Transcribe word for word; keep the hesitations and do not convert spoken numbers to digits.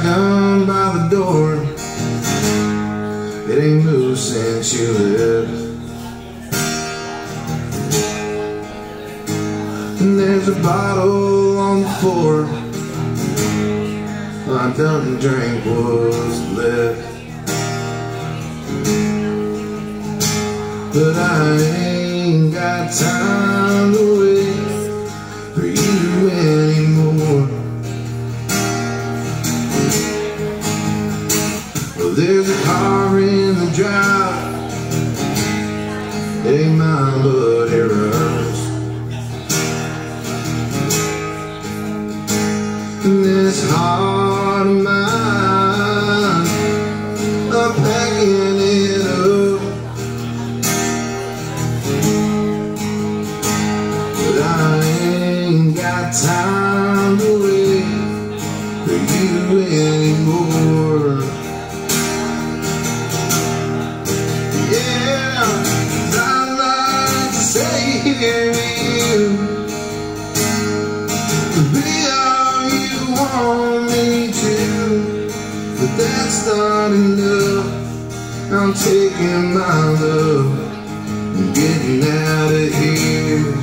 down by the door. It ain't moved since you left. And there's a bottle on the floor. I done drank what's left. But I ain't got time to wait for you anymore. Well, there's a car in the drive. It ain't mine, but it runs. And this heart of mine, I'm packing it up. But I ain't got time to wait for you anymore. Yeah, 'cause I'd like to stay here with you, be all you want me to, but that's not enough. I'm taking my love and getting out of here.